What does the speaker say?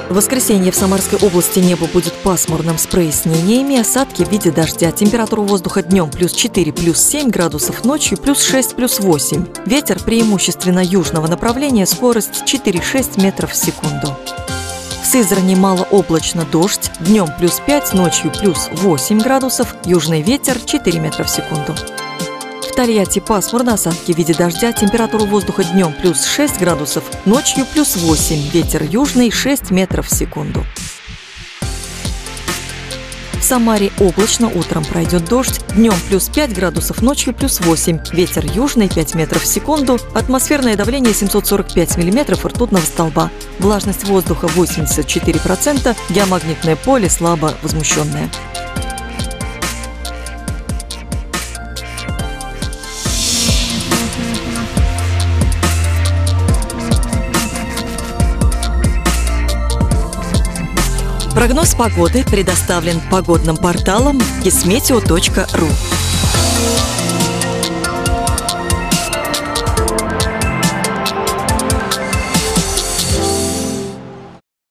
В воскресенье в Самарской области небо будет пасмурным с прояснениями, осадки в виде дождя. Температура воздуха днем плюс 4, плюс 7 градусов, ночью плюс 6, плюс 8. Ветер преимущественно южного направления, скорость 4-6 метров в секунду. В Сызрани малооблачно, дождь, днем плюс 5, ночью плюс 8 градусов, южный ветер 4 метра в секунду. В Тольятти пасмурно, осадки в виде дождя, температура воздуха днем плюс 6 градусов, ночью плюс 8, ветер южный 6 метров в секунду. В Самаре облачно, утром пройдет дождь, днем плюс 5 градусов, ночью плюс 8, ветер южный 5 метров в секунду, атмосферное давление 745 миллиметров ртутного столба, влажность воздуха 84%, геомагнитное поле слабо возмущенное. Прогноз погоды предоставлен погодным порталом kismeteo.ru.